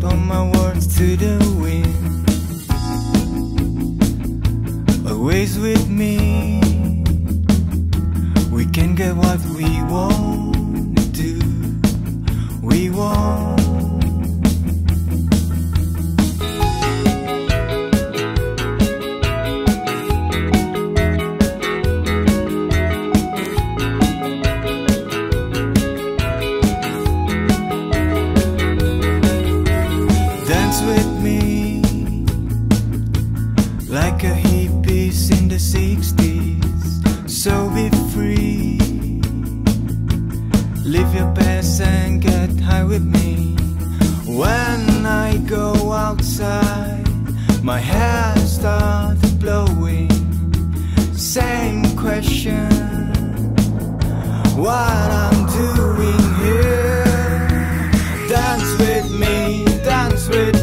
out all my words to the wind. Always with me, we can get what we want to do. We want. Dance with me like a hippies in the 60s. So be free, live your best and get high with me. When I go outside, my hair starts blowing. Same question, what I'm doing here. Dance with me, dance with